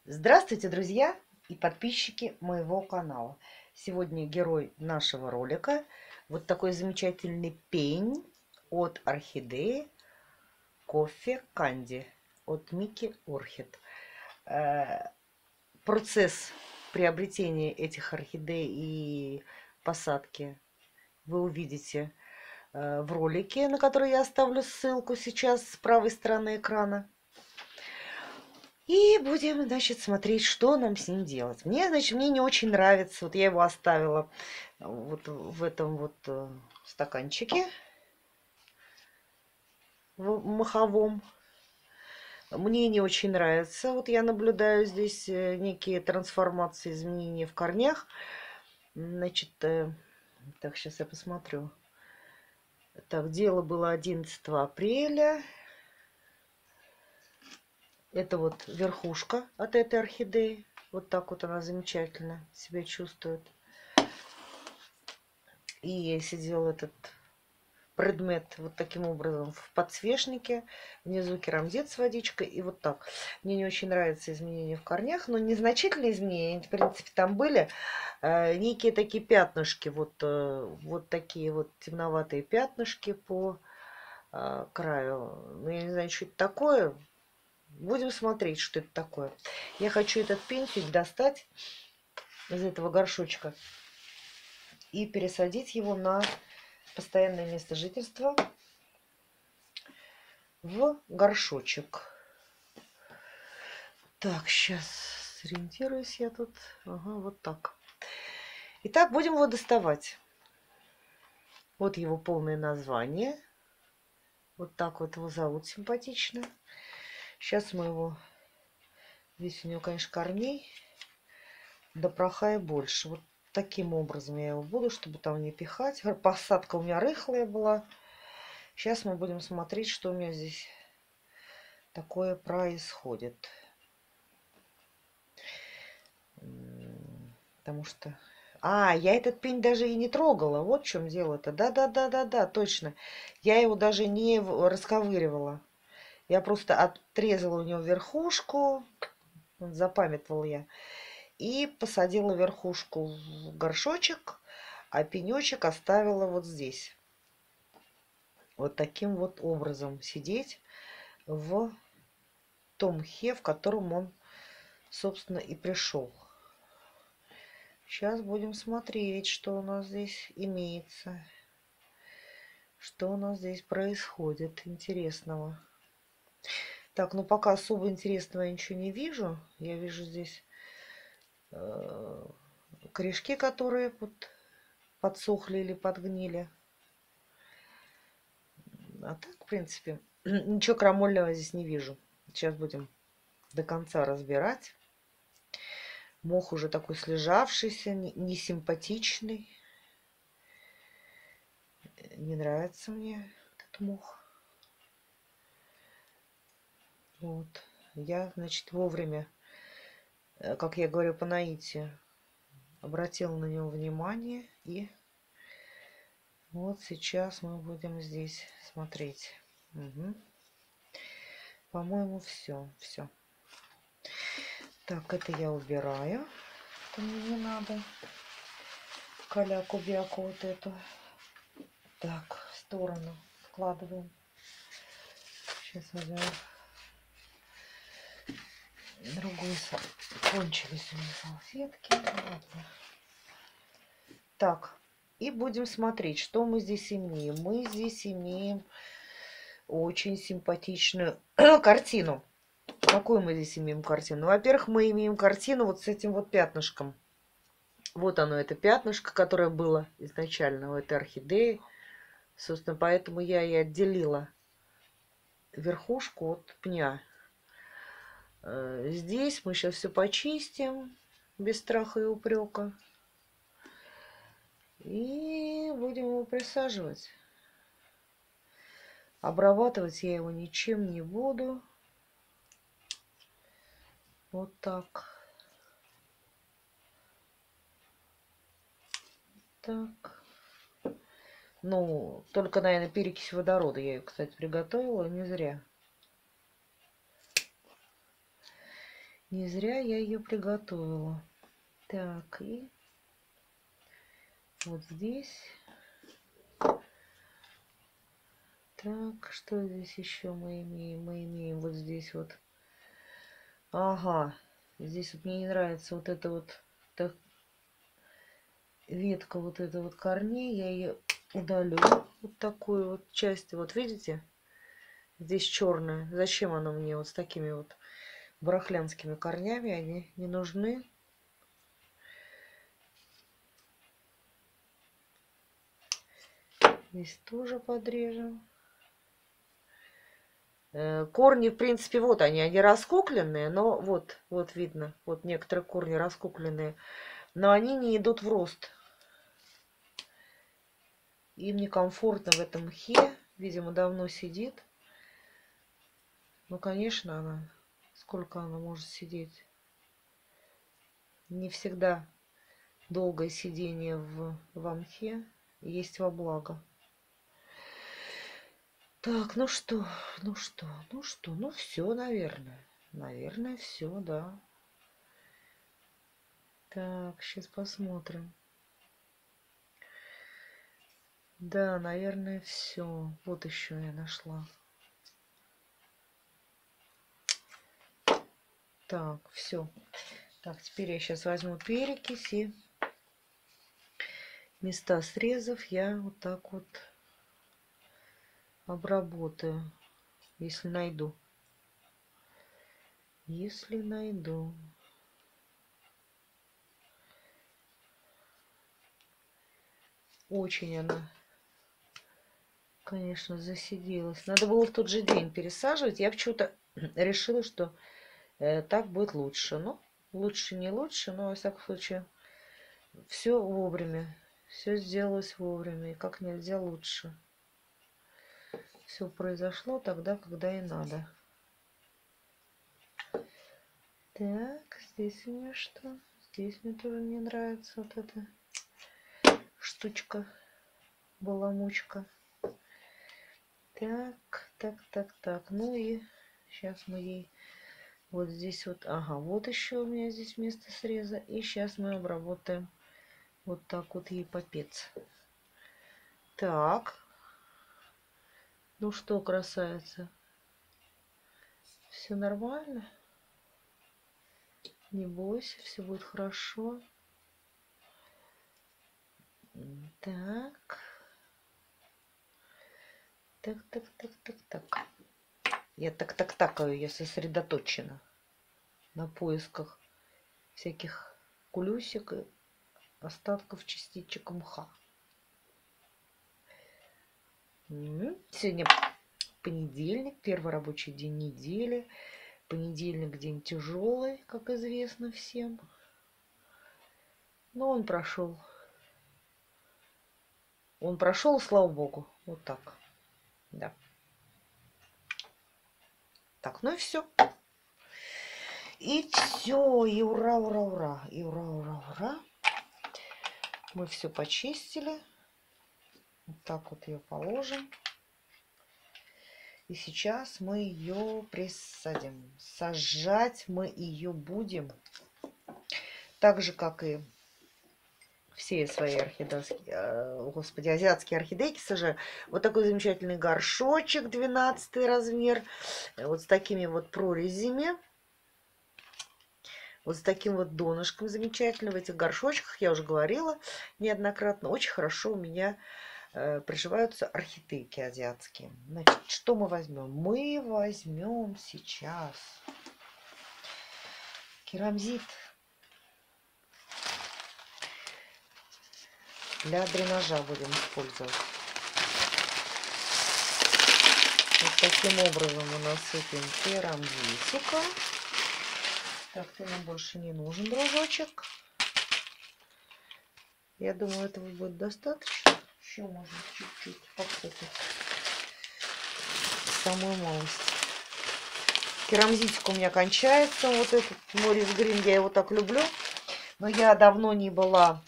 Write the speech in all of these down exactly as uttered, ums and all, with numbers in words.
Здравствуйте, друзья и подписчики моего канала. Сегодня герой нашего ролика вот такой замечательный пень от орхидеи Кофе Канди от Микки Орхид. Процесс приобретения этих орхидей и посадки вы увидите в ролике, на который я оставлю ссылку сейчас с правой стороны экрана. И будем, значит, смотреть, что нам с ним делать. Мне, значит, мне не очень нравится. Вот я его оставила вот в этом вот стаканчике в маховом. Мне не очень нравится. Вот я наблюдаю здесь некие трансформации, изменения в корнях. Значит, так, сейчас я посмотрю. Так, дело было одиннадцатого апреля. Это вот верхушка от этой орхидеи. Вот так вот она замечательно себя чувствует. И я сидел этот предмет вот таким образом в подсвечнике. Внизу керамзит с водичкой. И вот так. Мне не очень нравятся изменения в корнях. Но незначительные изменения, в принципе, там были. Э, некие такие пятнышки. Вот, э, вот такие вот темноватые пятнышки по э, краю. Ну, я не знаю, что это такое. Будем смотреть, что это такое. Я хочу этот пенсик достать из этого горшочка и пересадить его на постоянное место жительства в горшочек. Так, сейчас сориентируюсь я тут. Ага, вот так. Итак, будем его доставать. Вот его полное название. Вот так вот его зовут симпатично. Сейчас мы его... Здесь у него, конечно, корней до прохая больше. Вот таким образом я его буду, чтобы там не пихать. Посадка у меня рыхлая была. Сейчас мы будем смотреть, что у меня здесь такое происходит. Потому что... А, я этот пень даже и не трогала. Вот в чем дело-то. Да-да-да-да-да, точно. Я его даже не расковыривала. Я просто отрезала у него верхушку. Запамятовала я. И посадила верхушку в горшочек, а пенечек оставила вот здесь. Вот таким вот образом сидеть в том мхе, в котором он, собственно, и пришел. Сейчас будем смотреть, что у нас здесь имеется. Что у нас здесь происходит интересного. Так, ну пока особо интересного я ничего не вижу. Я вижу здесь э, корешки, которые вот подсохли или подгнили. А так, в принципе, ничего крамольного здесь не вижу. Сейчас будем до конца разбирать. Мох уже такой слежавшийся, несимпатичный. Не нравится мне этот мох. Вот. Я, значит, вовремя, как я говорю по наитию, обратила на него внимание. И вот сейчас мы будем здесь смотреть. Угу. По-моему, все. Все. Так, это я убираю. Это мне не надо. Каляку-бяку вот эту. Так, в сторону складываем. Сейчас возьмем другую. Кончились у меня салфетки. Ладно. Так, и будем смотреть, что мы здесь имеем. Мы здесь имеем очень симпатичную картину. Какую мы здесь имеем картину? Во-первых, мы имеем картину вот с этим вот пятнышком. Вот оно, это пятнышко, которое было изначально у этой орхидеи. Собственно, поэтому я и отделила верхушку от пня. Здесь мы сейчас все почистим без страха и упрека. И будем его присаживать. Обрабатывать я его ничем не буду. Вот так. Так. Ну, только, наверное, перекись водорода. Я ее, кстати, приготовила, не зря. Не зря я ее приготовила. Так, и вот здесь. Так, что здесь еще мы имеем? Мы имеем вот здесь вот. Ага, здесь вот мне не нравится вот эта вот так, ветка вот эта вот корней. Я ее удалю. Вот такую вот часть. Вот видите? Здесь черная. Зачем она мне вот с такими вот барахлянскими корнями? Они не нужны. Здесь тоже подрежем. Корни, в принципе, вот они, они раскукленные, но вот, вот видно, вот некоторые корни раскукленные, но они не идут в рост. Им некомфортно в этом мхе, видимо, давно сидит. Ну, конечно, она, сколько она может сидеть? Не всегда долгое сидение в, в мхе есть во благо. Так, ну что, ну что, ну что, ну все, наверное. Наверное, все, да. Так, сейчас посмотрим. Да, наверное, все. Вот еще я нашла. Так, все. Так, теперь я сейчас возьму перекись и места срезов я вот так вот обработаю, если найду. Если найду. Очень она, конечно, засиделась. Надо было в тот же день пересаживать. Я почему-то решила, что э, так будет лучше. Ну, лучше не лучше, но, во всяком случае, все вовремя. Все сделалось вовремя. И как нельзя лучше. Все произошло тогда, когда и надо. Так, здесь у меня что? Здесь мне тоже не нравится вот эта штучка, баламучка. Так, так, так, так. Ну и сейчас мы ей вот здесь вот, ага, вот еще у меня здесь место среза. И сейчас мы обработаем вот так вот ей попец. Так. Ну что, красавица? Все нормально? Не бойся, все будет хорошо. Так. Так, так, так, так, так. Я так так такаю, я сосредоточена на поисках всяких кулюсик и остатков частичек мха. Сегодня понедельник, первый рабочий день недели. Понедельник день тяжелый, как известно всем. Но он прошел. Он прошел, слава богу. Вот так. Да. Так, ну и все. И все. И ура, ура, ура. И ура, ура, ура. Мы все почистили. Вот так вот ее положим. И сейчас мы ее присадим. Сажать мы ее будем. Так же, как и все свои орхидейские, господи, азиатские орхидейки сажаю. Вот такой замечательный горшочек, двенадцатый размер. Вот с такими вот прорезями. Вот с таким вот донышком замечательным. В этих горшочках, я уже говорила неоднократно, очень хорошо у меня э, приживаются орхидейки азиатские. Значит, что мы возьмем? Мы возьмем сейчас керамзит для дренажа будем использовать. Вот таким образом мы насыпем керамзитика. Так, ты нам больше не нужен, дружочек. Я думаю, этого будет достаточно. Еще можно чуть-чуть покрутить. Самую малость. Керамзитик у меня кончается. Вот этот Морис Грин, я его так люблю. Но я давно не была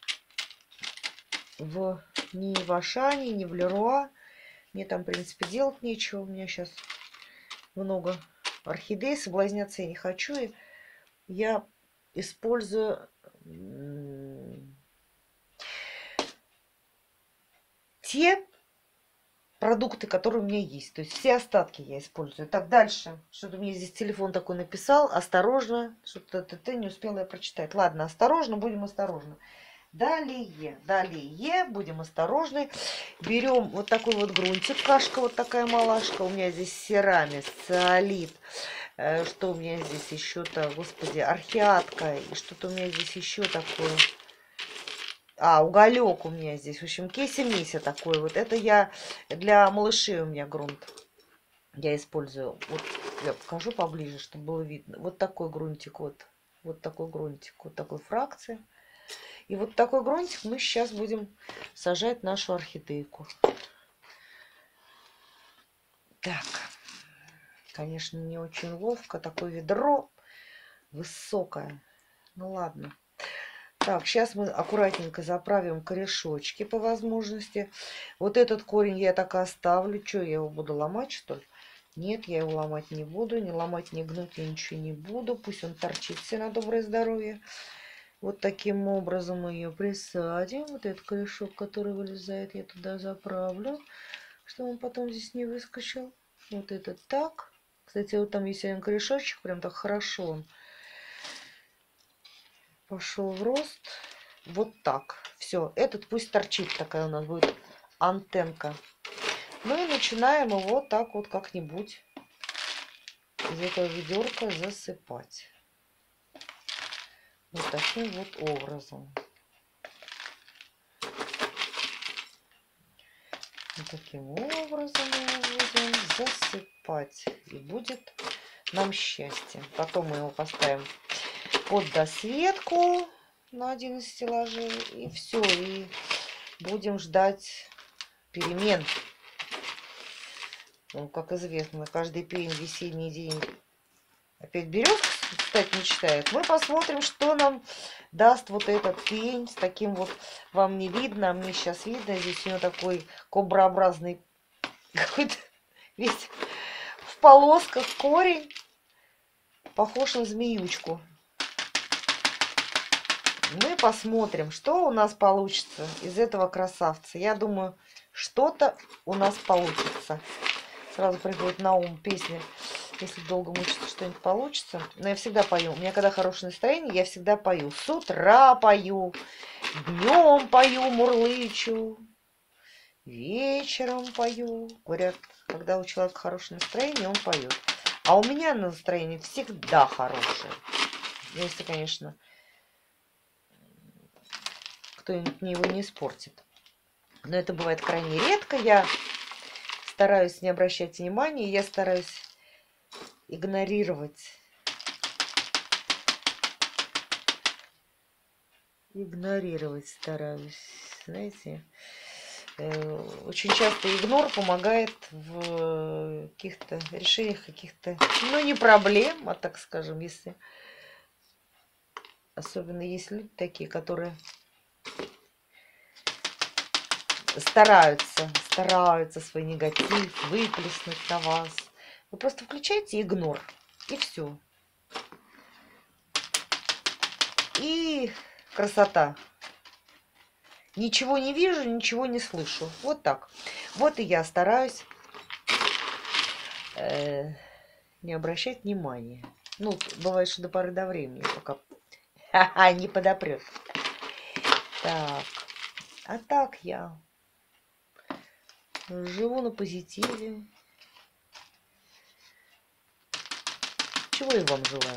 в, ни в Ашане, ни в Леруа. Мне там, в принципе, делать нечего. У меня сейчас много орхидей. Соблазняться я не хочу. И я использую те продукты, которые у меня есть. То есть все остатки я использую. Так, дальше. Что-то мне здесь телефон такой написал. Осторожно. Что-то ты не успела я прочитать. Ладно, осторожно, будем осторожны. Далее, далее, будем осторожны. Берем вот такой вот грунтик, кашка вот такая малашка. У меня здесь Ceramys, Zeolit. Что у меня здесь еще-то, господи, орхиатка. И что-то у меня здесь еще такое. А, уголек у меня здесь. В общем, кейси-миси такой. Вот это я для малышей у меня грунт. Я использую. Вот я покажу поближе, чтобы было видно. Вот такой грунтик. Вот, вот такой грунтик. Вот такой фракции. И вот такой грунтик мы сейчас будем сажать нашу орхидейку. Так. Конечно, не очень ловко. Такое ведро высокое. Ну ладно. Так, сейчас мы аккуратненько заправим корешочки по возможности. Вот этот корень я так и оставлю. Что, я его буду ломать, что ли? Нет, я его ломать не буду. Не ломать, не гнуть я ничего не буду. Пусть он торчит все на доброе здоровье. Вот таким образом мы ее присадим. Вот этот корешок, который вылезает, я туда заправлю, чтобы он потом здесь не выскочил. Вот этот так. Кстати, вот там есть один корешочек, прям так хорошо он пошел в рост. Вот так. Все, этот пусть торчит. Такая у нас будет антенка. Ну и начинаем его так вот как-нибудь из этого ведерка засыпать. Вот таким вот образом. Вот таким образом мы будем засыпать. И будет нам счастье. Потом мы его поставим под досветку на один из стеллажей. И все. И будем ждать перемен. Ну, как известно, каждый пень весенний день опять берет, кстати, не читает. Мы посмотрим, что нам даст вот этот пень с таким вот, вам не видно, а мне сейчас видно. Здесь у него такой кобраобразный какой-то весь в полосках корень. Похож на змеючку. Мы посмотрим, что у нас получится из этого красавца. Я думаю, что-то у нас получится. Сразу приходит на ум песня «Если долго мучиться, что-нибудь получится». Но я всегда пою. У меня когда хорошее настроение, я всегда пою. С утра пою, днем пою, мурлычу, вечером пою. Говорят, когда у человека хорошее настроение, он поет. А у меня настроение всегда хорошее. Если, конечно, кто-нибудь мне его не испортит. Но это бывает крайне редко. Я стараюсь не обращать внимания. Я стараюсь игнорировать. Игнорировать стараюсь. Знаете, очень часто игнор помогает в каких-то решениях каких-то, ну, не проблем, а так скажем, если особенно есть люди такие, которые стараются, стараются свой негатив выплеснуть на вас. Вы просто включаете игнор, и все. И красота. Ничего не вижу, ничего не слышу. Вот так. Вот и я стараюсь э, не обращать внимания. Ну, бывает, что до поры до времени, пока ха-ха, не подопрет. Так. А так я живу на позитиве. Чего я вам желаю.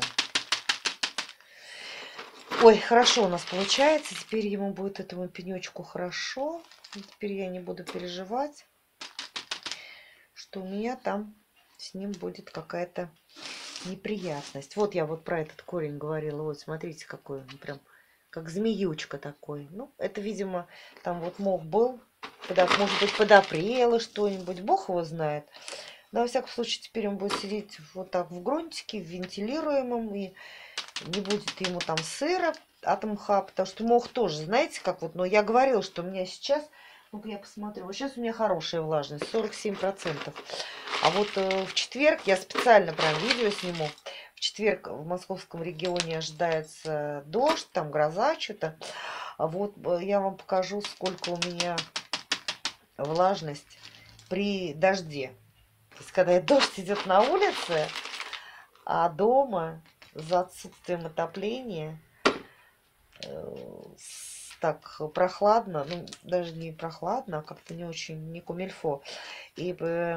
Ой, хорошо у нас получается. Теперь ему будет, этому пенечку, хорошо. Теперь я не буду переживать, что у меня там с ним будет какая-то неприятность. Вот я вот про этот корень говорила. Вот, смотрите, какой он прям, как змеючка такой. Ну, это, видимо, там вот мох был. Когда, может быть, подопрело что-нибудь. Бог его знает. Но, во всяком случае, теперь он будет сидеть вот так в грунтике, в вентилируемом. И не будет ему там сыра от мха. Потому что мох тоже, знаете, как вот... Но я говорила, что у меня сейчас... Ну-ка я посмотрю. Вот сейчас у меня хорошая влажность, сорок семь процентов. А вот э, в четверг я специально прям видео сниму. В четверг в московском регионе ожидается дождь, там гроза, что-то. А вот я вам покажу, сколько у меня влажность при дожде. То есть, когда дождь идет на улице, а дома за отсутствием отопления так прохладно, ну, даже не прохладно, а как-то не очень, не кумильфо, и,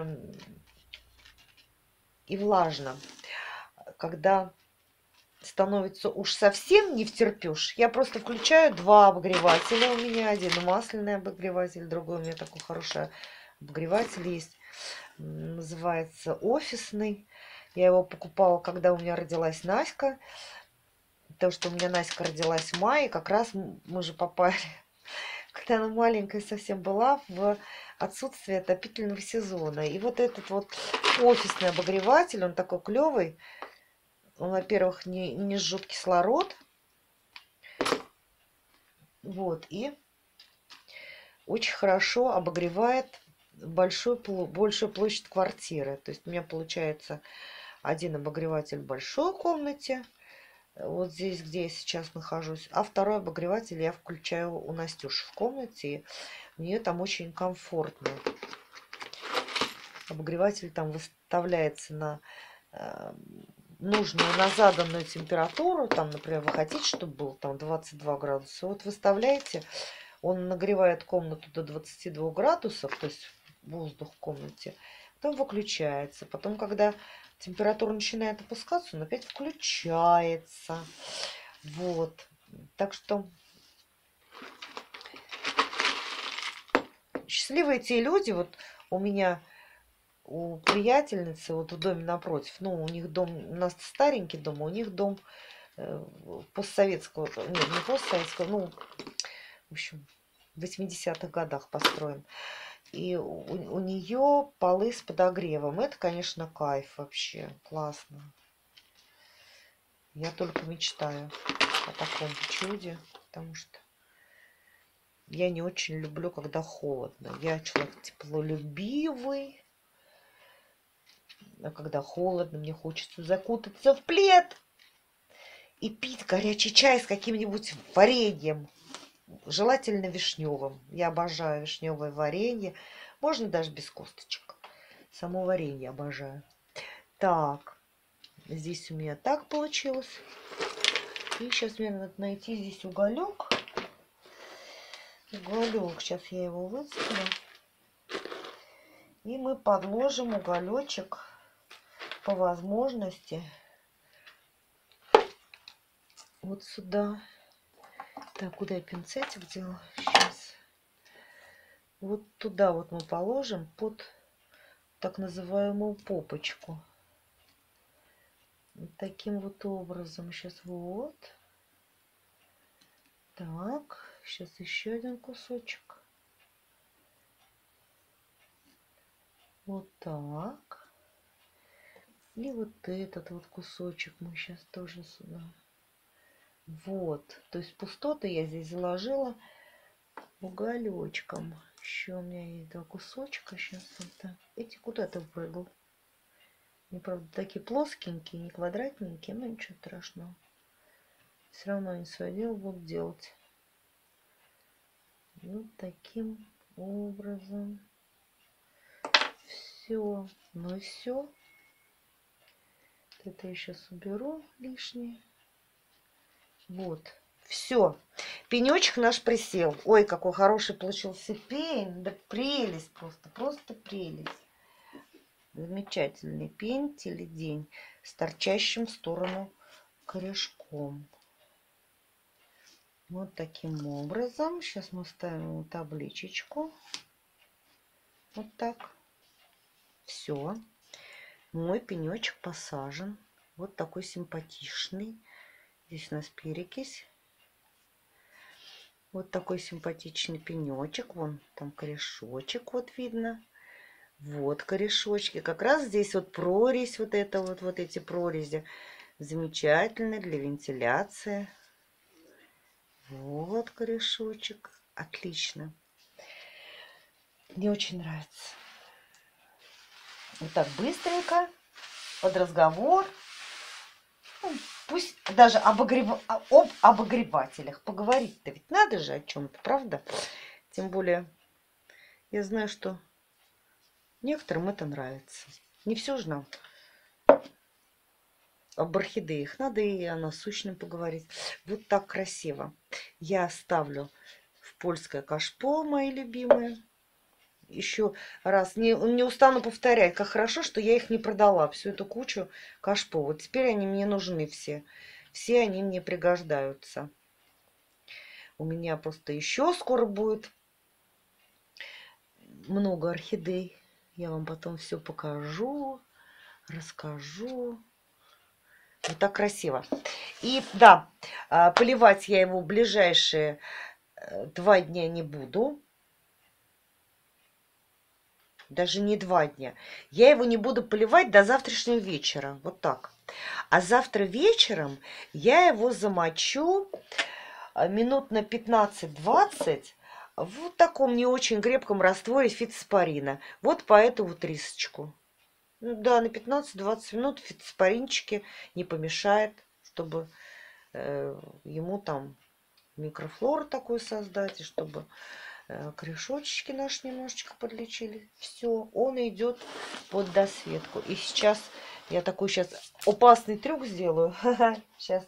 и влажно. Когда становится уж совсем не втерпешь, я просто включаю два обогревателя у меня. Один масляный обогреватель, другой у меня такой хороший обогреватель есть. Называется офисный. Я его покупала, когда у меня родилась Наська. То, что у меня Наська родилась в мае, как раз мы же попали, когда она маленькая совсем была, в отсутствие отопительного сезона. И вот этот вот офисный обогреватель, он такой клевый. Он, во-первых, не, не жжет кислород. Вот, и очень хорошо обогревает большую, большую площадь квартиры. То есть у меня получается один обогреватель в большой комнате, вот здесь, где я сейчас нахожусь, а второй обогреватель я включаю у Настюши в комнате, и у нее там очень комфортно. Обогреватель там выставляется на э, нужную, на заданную температуру. Там, например, вы хотите, чтобы был там двадцать два градуса, вот выставляете, он нагревает комнату до двадцати двух градусов, то есть воздух в комнате, потом выключается. Потом, когда температура начинает опускаться, он опять включается. Вот. Так что счастливые те люди, вот у меня, у приятельницы, вот в доме напротив, ну, у них дом, у нас старенький дом, а у них дом э, постсоветского, нет, не постсоветского, ну, в общем, в восьмидесятых годах построен. И у, у нее полы с подогревом. Это, конечно, кайф вообще. Классно. Я только мечтаю о таком чуде, потому что я не очень люблю, когда холодно. Я человек теплолюбивый. А когда холодно, мне хочется закутаться в плед и пить горячий чай с каким-нибудь вареньем. Желательно вишневым. Я обожаю вишневое варенье. Можно даже без косточек. Само варенье обожаю. Так, здесь у меня так получилось. И сейчас мне надо найти здесь уголек. Уголек. Сейчас я его выставлю. И мы подложим уголечек по возможности вот сюда. Так, куда я пинцетик делал? Сейчас. Вот туда вот мы положим под так называемую попочку. Вот таким вот образом. Сейчас вот. Так, сейчас еще один кусочек. Вот так. И вот этот вот кусочек мы сейчас тоже сюда. Вот. То есть пустоты я здесь заложила уголечком. Еще у меня есть два кусочка. Сейчас это. Эти куда-то выпрыгал. Они, правда, такие плоскенькие, не квадратненькие, но ничего страшного. Все равно они свое дело будут делать. Вот таким образом. Все. Ну и все. Это я сейчас уберу лишнее. Вот. Все. Пенечек наш присел. Ой, какой хороший получился пень. Да прелесть просто. Просто прелесть. Замечательный пень, теледень с торчащим в сторону корешком. Вот таким образом. Сейчас мы ставим табличечку. Вот так. Все. Мой пенечек посажен. Вот такой симпатичный. Здесь у нас перекись. Вот такой симпатичный пенечек. Вон там корешочек вот видно. Вот корешочки. Как раз здесь вот прорезь. Вот это вот, вот эти прорези. Замечательно для вентиляции. Вот корешочек. Отлично. Мне очень нравится. Вот так быстренько. Под разговор. Ну, пусть даже обогрев... об обогревателях поговорить-то ведь надо же о чем-то, правда? Тем более, я знаю, что некоторым это нравится. Не все же нам об орхидеях. Надо и о насущном поговорить. Вот так красиво. Я ставлю в польское кашпо, мои любимые. Еще раз, не, не устану повторять, как хорошо, что я их не продала, всю эту кучу кашпо. Вот теперь они мне нужны все. Все они мне пригождаются. У меня просто еще скоро будет много орхидей. Я вам потом все покажу, расскажу. Вот так красиво. И да, поливать я его в ближайшие два дня не буду. Даже не два дня. Я его не буду поливать до завтрашнего вечера. Вот так. А завтра вечером я его замочу минут на пятнадцать-двадцать в таком не очень крепком растворе фитоспорина. Вот по эту вот рисочку. Ну да, на пятнадцать-двадцать минут фитоспоринчики не помешает, чтобы э, ему там микрофлору такой создать, и чтобы э, корешочки наши немножечко подлечили. Все, он идет под досветку. И сейчас я такой сейчас опасный трюк сделаю. Сейчас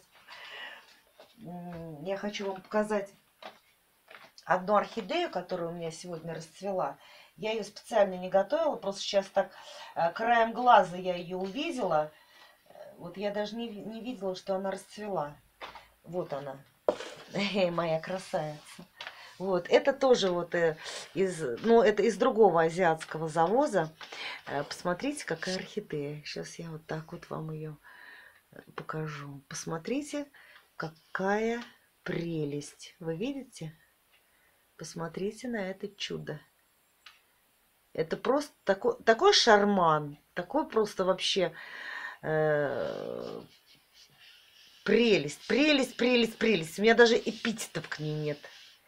я хочу вам показать одну орхидею, которая у меня сегодня расцвела. Я ее специально не готовила, просто сейчас так краем глаза я ее увидела. Вот я даже не, не видела, что она расцвела. Вот она, моя красавица. Вот, это тоже вот из, ну, это из другого азиатского завоза. Посмотрите, какая орхидея. Сейчас я вот так вот вам ее покажу. Посмотрите, какая прелесть. Вы видите? Посмотрите на это чудо. Это просто такой, такой шарман, такой просто вообще э, прелесть, прелесть, прелесть, прелесть. У меня даже эпитетов к ней нет.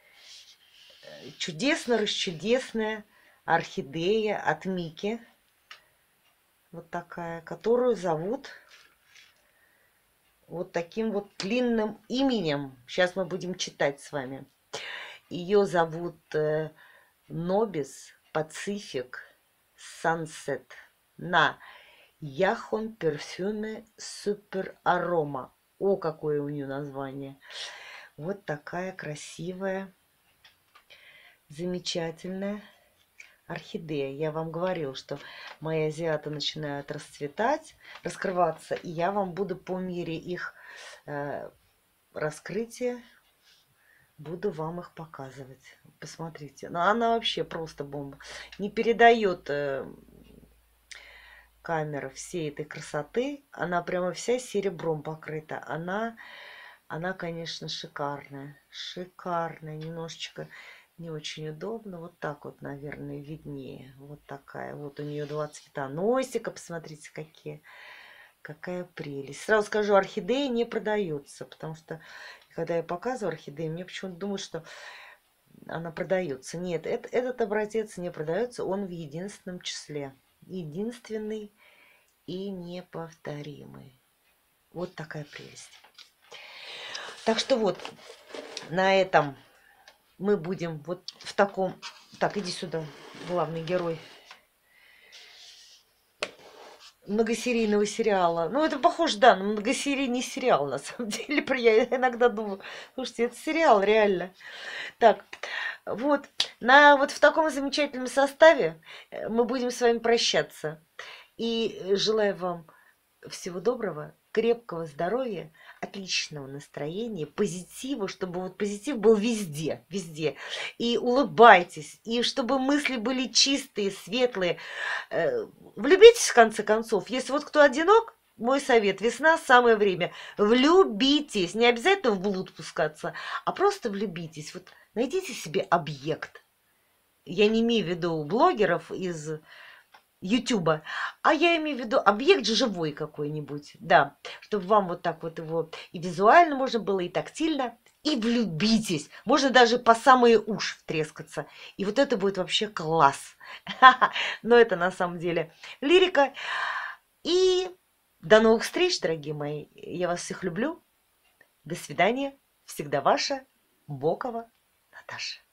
Чудесно расчудесная орхидея от Мики. Вот такая, которую зовут вот таким вот длинным именем. Сейчас мы будем читать с вами. Ее зовут э, Nobis Pacific Sunset на Яхон Перфюме Супер Арома. О, какое у нее название. Вот такая красивая, замечательная орхидея. Я вам говорила, что мои азиаты начинают расцветать, раскрываться, и я вам буду по мере их э, раскрытия буду вам их показывать. Посмотрите. Но она вообще просто бомба. Не передает э, камера всей этой красоты. Она прямо вся серебром покрыта. Она, она, конечно, шикарная. Шикарная. Немножечко не очень удобно. Вот так вот, наверное, виднее. Вот такая. Вот у нее два цвета носика. Посмотрите, какие. Какая прелесть. Сразу скажу, орхидея не продается, потому что когда я показываю орхидею, мне почему-то думают, что она продается. Нет, это, этот образец не продается, он в единственном числе. Единственный и неповторимый. Вот такая прелесть. Так что вот, на этом мы будем вот в таком... Так, иди сюда, главный герой многосерийного сериала. Ну, это похоже, да, на многосерийный сериал, на самом деле. Я иногда думаю, слушайте, это сериал, реально. Так, вот, на, вот в таком замечательном составе мы будем с вами прощаться. И желаю вам всего доброго, крепкого здоровья, отличного настроения, позитива, чтобы вот позитив был везде, везде. И улыбайтесь, и чтобы мысли были чистые, светлые. Влюбитесь, в конце концов. Если вот кто одинок, мой совет, весна самое время. Влюбитесь, не обязательно в блуд пускаться, а просто влюбитесь. Вот найдите себе объект. Я не имею в виду блогеров из Ютуба, а я имею в виду объект живой какой-нибудь, да, чтобы вам вот так вот его и визуально можно было, и тактильно, и влюбитесь, можно даже по самые уши втрескаться, и вот это будет вообще класс, но это на самом деле лирика, и До новых встреч, дорогие мои. Я вас всех люблю. До свидания. Всегда ваша Бокова Наташа.